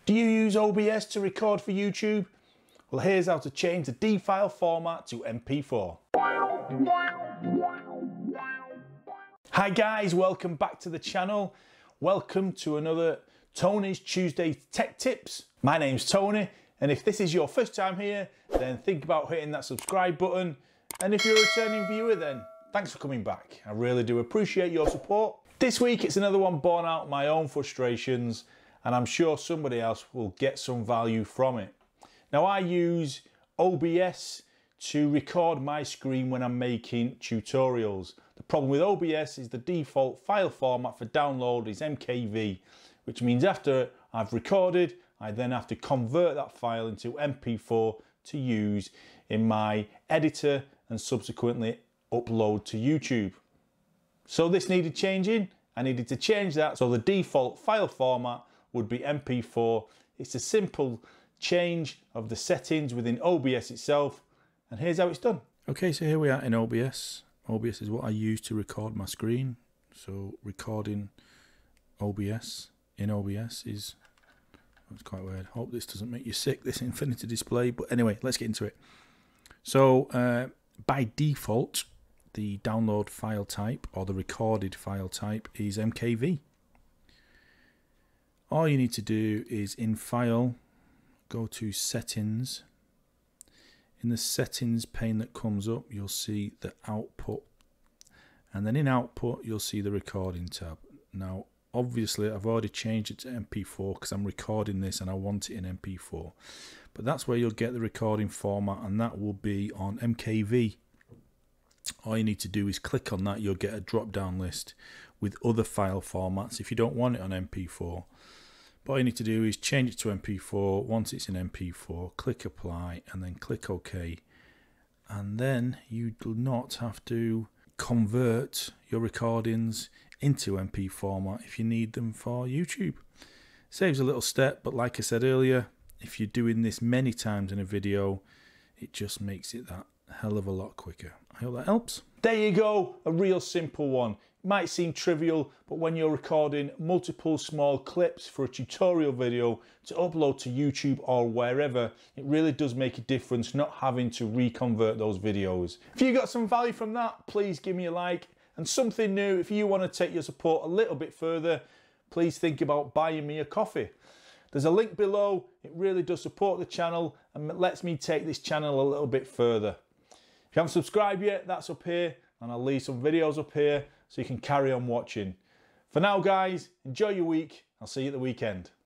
Do you use OBS to record for YouTube? Well, here's how to change the D file format to MP4. Hi guys, welcome back to the channel. Welcome to another Tony's Tuesday Tech Tips. My name's Tony, and if this is your first time here, then think about hitting that subscribe button. And if you're a returning viewer, then thanks for coming back. I really do appreciate your support. This week, it's another one born out of my own frustrations, and I'm sure somebody else will get some value from it. Now, I use OBS to record my screen when I'm making tutorials. The problem with OBS is the default file format for download is MKV, which means after I've recorded, I then have to convert that file into MP4 to use in my editor and subsequently upload to YouTube. So this needed changing. I needed to change that so the default file format would be MP4. It's a simple change of the settings within OBS itself, and here's how it's done. Okay, so here we are in OBS. OBS is what I use to record my screen. So recording OBS in OBS is, that's quite weird. Hope this doesn't make you sick, this infinity display, but anyway, let's get into it. So by default, the download file type or the recorded file type is MKV. All you need to do is in File, go to Settings. In the Settings pane that comes up, you'll see the Output. And then in Output, you'll see the Recording tab. Now, obviously, I've already changed it to MP4 because I'm recording this and I want it in MP4. But that's where you'll get the recording format, and that will be on MKV. All you need to do is click on that. You'll get a drop-down list with other file formats if you don't want it on MP4. But all you need to do is change it to MP4. Once it's in MP4, click Apply and then click OK. And then you do not have to convert your recordings into MP format if you need them for YouTube. Saves a little step, but like I said earlier, if you're doing this many times in a video, it just makes it that hell of a lot quicker. I hope that helps. There you go, a real simple one. It might seem trivial, but when you're recording multiple small clips for a tutorial video to upload to YouTube or wherever, it really does make a difference not having to reconvert those videos. If you got some value from that, please give me a like. And something new, if you want to take your support a little bit further, please think about buying me a coffee. There's a link below. It really does support the channel and lets me take this channel a little bit further. If you haven't subscribed yet, that's up here, and I'll leave some videos up here so you can carry on watching. For now, guys, enjoy your week. I'll see you at the weekend.